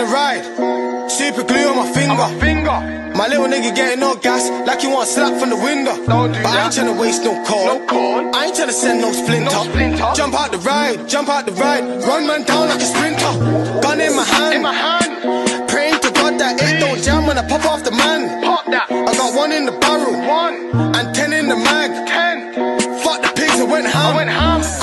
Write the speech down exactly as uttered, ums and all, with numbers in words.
a ride, super glue on my finger. On my finger. My little nigga getting no gas, like he want slap from the window. Don't do but that. I ain't tryna waste no cord. No cord. I ain't tryna send no splinter. No splinter. Jump out the ride, jump out the ride, run man down like a sprinter. Gun in my hand, In my hand. praying to God that it don't jam when I pop off the man. Pop that. I got one in the barrel, One. and ten in the mag. Ten. Fuck the pigs, I went ham. I went ham.